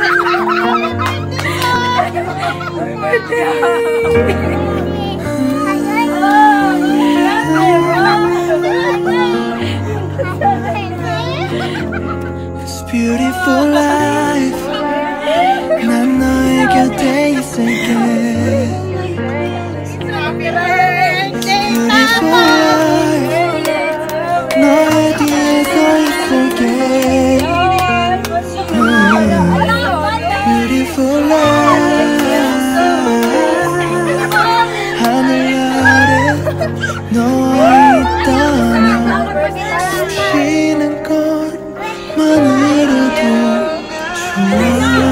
It's beautiful life. 난 너의 곁에 있을게. Beautiful life. 너의 뒤에 서 있을게. Beautiful life. 하늘 아래 너와 있다면 쉬는 것만으로도 좋아.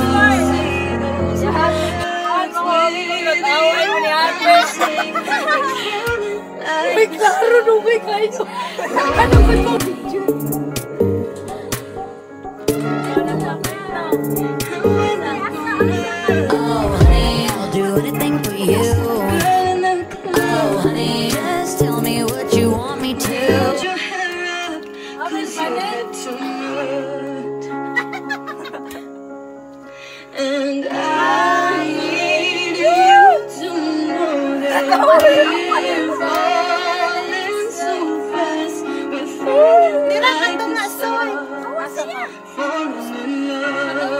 May klaro nung may kayo. Ano ba ito? Oh honey, I'll do anything for you. Oh honey, just tell me what you want me to. And I need you to know that we're falling so fast. We're falling like the stars, falling in love.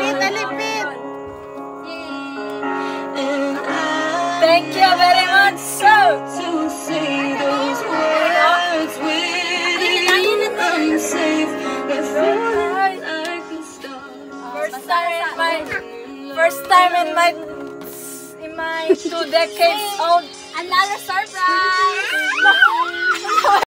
And I thank you very much, sir. To say those words with you, I'm safe. We're falling like the stars. First time in my 2 decades old. Another surprise!